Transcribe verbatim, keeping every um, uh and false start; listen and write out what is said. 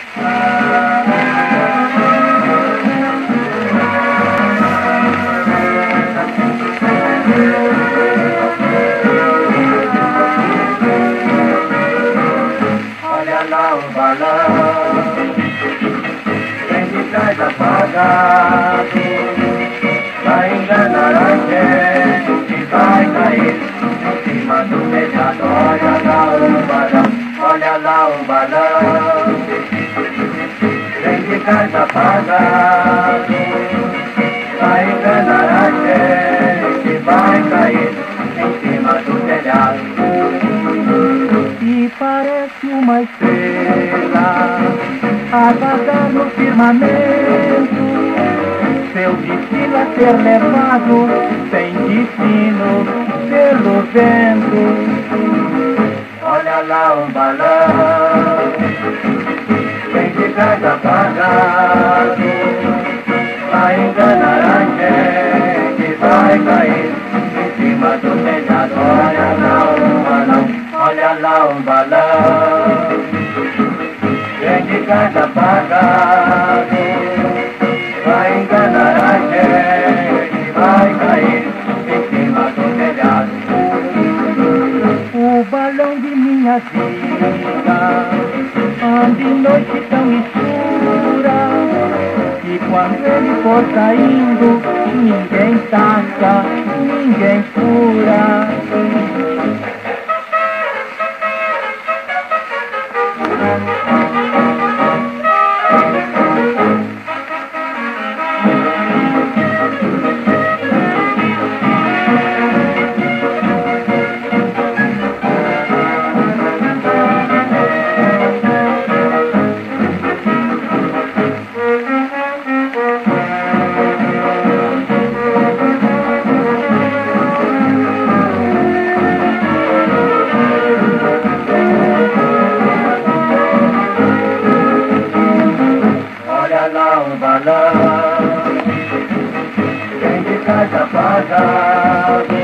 Olha lá o balão, vem de trás apagado, vai enganar a gente, vai cair em cima do telhado. Olha lá o balão, olha lá o balão, vem de trás apagado, vai enganar a gente, vai cair em cima do telhado. E parece uma estrela a vazar no firmamento, seu destino a ser levado sem destino pelo vento. Olha lá um balão, vem de gás apagado, vai enganar a gente, vai cair em cima do telhado. Olha lá um balão, olha lá um balão, vem de gás apagado, vai enganar a gente, vai cair em cima do telhado. O balão de minha vida anda de noite tão escura, e quando ele for saindo, ninguém taca, ninguém fura. Olha lá um balão, vem de gás apagado,